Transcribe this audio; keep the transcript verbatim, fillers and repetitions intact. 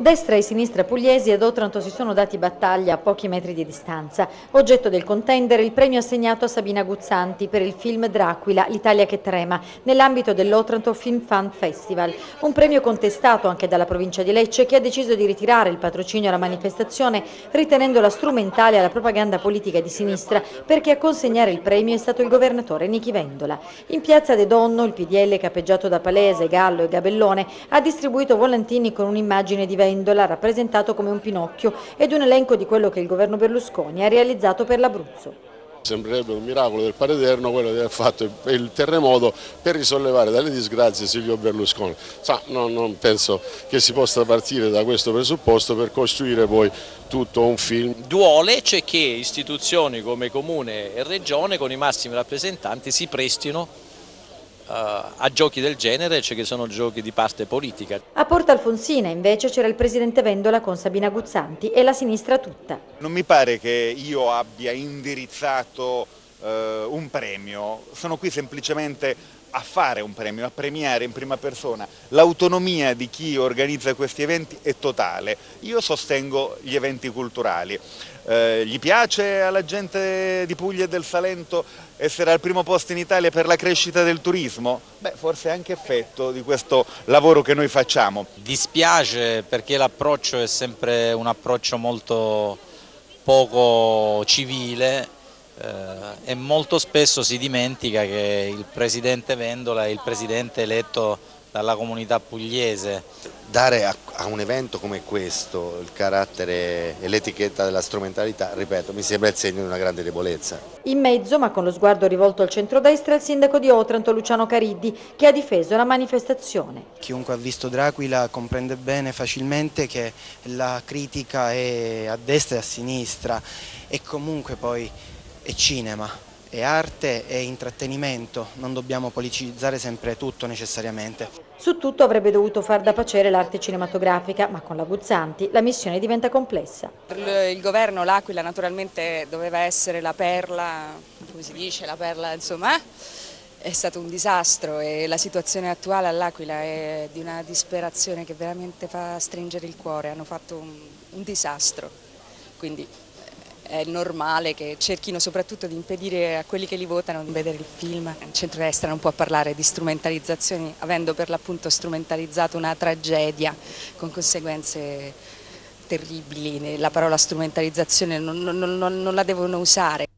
Destra e sinistra pugliesi ad Otranto si sono dati battaglia a pochi metri di distanza. Oggetto del contendere il premio assegnato a Sabina Guzzanti per il film Dracula, l'Italia che trema, nell'ambito dell'Otranto Film Fund Festival. Un premio contestato anche dalla provincia di Lecce, che ha deciso di ritirare il patrocinio alla manifestazione ritenendola strumentale alla propaganda politica di sinistra, perché a consegnare il premio è stato il governatore Nichi Vendola. In piazza De Donno il P D L, capeggiato da Palese, Gallo e Gabellone, ha distribuito volantini con un'immagine di Vendola rappresentato come un Pinocchio ed un elenco di quello che il governo Berlusconi ha realizzato per l'Abruzzo. Sembrerebbe un miracolo del Padre Eterno quello di aver fatto il terremoto per risollevare dalle disgrazie Silvio Berlusconi. Sa, no, non penso che si possa partire da questo presupposto per costruire poi tutto un film. Duole c'è che istituzioni come Comune e Regione con i massimi rappresentanti si prestino a giochi del genere, cioè che sono giochi di parte politica. A Porta Alfonsina invece c'era il presidente Vendola con Sabina Guzzanti e la sinistra tutta. Non mi pare che io abbia indirizzato eh, un premio, sono qui semplicemente a fare un premio, a premiare in prima persona. L'autonomia di chi organizza questi eventi è totale. Io sostengo gli eventi culturali. Eh, gli piace alla gente di Puglia e del Salento essere al primo posto in Italia per la crescita del turismo? Beh, forse è anche effetto di questo lavoro che noi facciamo. Dispiace perché l'approccio è sempre un approccio molto poco civile eh, e molto spesso si dimentica che il presidente Vendola è il presidente eletto dalla comunità pugliese. Dare a, a un evento come questo il carattere e l'etichetta della strumentalità, ripeto, mi sembra il segno di una grande debolezza. In mezzo, ma con lo sguardo rivolto al centrodestra, il sindaco di Otranto Luciano Cariddi, che ha difeso la manifestazione. Chiunque ha visto Dracula comprende bene facilmente che la critica è a destra e a sinistra e comunque poi è cinema. È arte e intrattenimento, non dobbiamo politicizzare sempre tutto necessariamente. Su tutto avrebbe dovuto far da pacere l'arte cinematografica, ma con la Guzzanti la missione diventa complessa. Per il governo l'Aquila naturalmente doveva essere la perla, come si dice, la perla insomma, è stato un disastro e la situazione attuale all'Aquila è di una disperazione che veramente fa stringere il cuore, hanno fatto un, un disastro, quindi è normale che cerchino soprattutto di impedire a quelli che li votano di vedere il film. Il centrodestra non può parlare di strumentalizzazioni, avendo per l'appunto strumentalizzato una tragedia con conseguenze terribili. La parola strumentalizzazione non, non, non, non la devono usare.